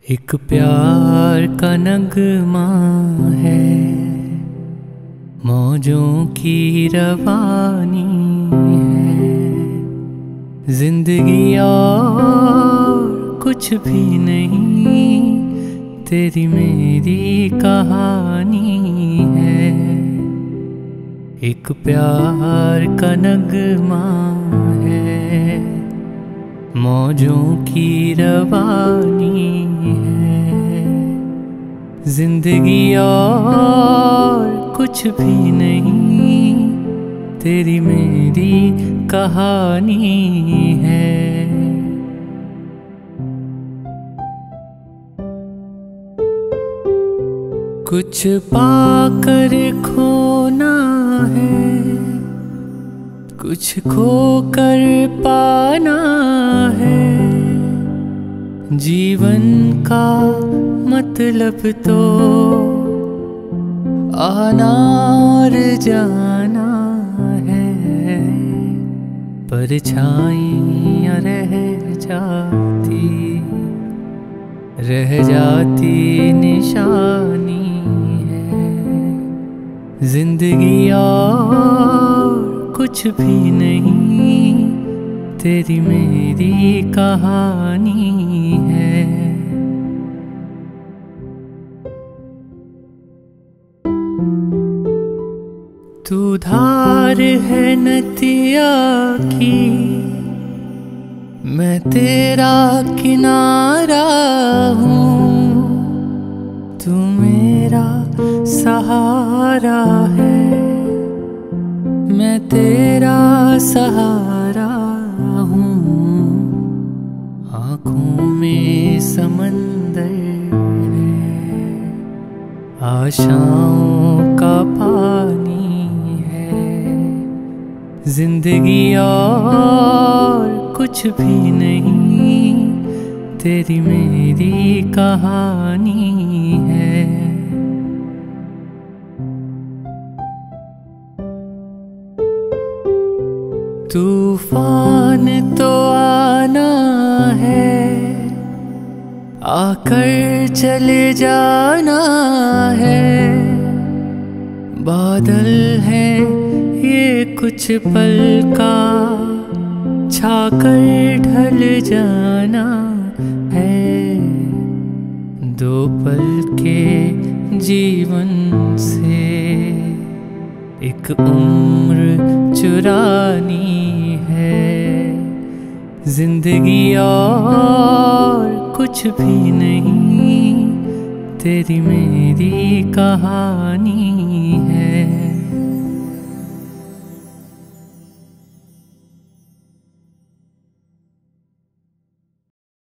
एक प्यार का नगमा है, मौजों की रवानी है। जिंदगी और कुछ भी नहीं, तेरी मेरी कहानी है। एक प्यार का नगमा है, मौजों की रवानी है। जिंदगी और कुछ भी नहीं, तेरी मेरी कहानी है। कुछ पाकर खोना है, कुछ खोकर पाना है। जीवन का मतलब तो आना और जाना है। परछाइयाँ रह जाती निशानी है। जिंदगी और कुछ भी नहीं, तेरी मेरी कहानी है। तू धार है नदिया की, मैं तेरा किनारा हूँ। तू मेरा सहारा है, मैं तेरा सहारा हूँ। आँखों में समंदर है, आशाओं का पानी है। जिंदगी और कुछ भी नहीं, तेरी मेरी कहानी है। तूफान तो आना है, आकर चले जाना है। बादल है ये कुछ पल का, छाकर ढल जाना है। दो पल के जीवन से एक उम्र चुरानी है। जिंदगी और कुछ भी नहीं, तेरी मेरी कहानी है।